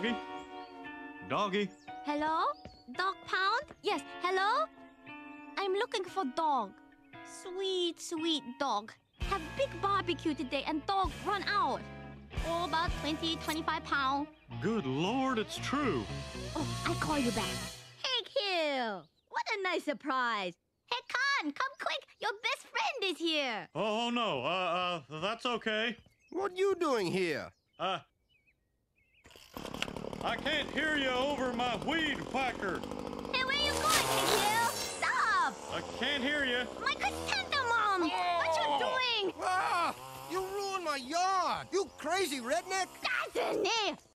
Doggie? Doggie? Hello? Dog pound? Yes, hello? I'm looking for dog. Sweet, sweet dog. Have big barbecue today and dog run out. Oh, about 20, 25 pounds. Good Lord, it's true. Oh, I call you back. Hey, Kill! What a nice surprise. Hey, Khan, come quick. Your best friend is here. Oh, no. That's okay. What you doing here? I can't hear you over my weed whacker. Hey, where you going, Kill? Stop! I can't hear you. My chrysanthemum! What you doing? Ah! You ruined my yard! You crazy redneck! That's it!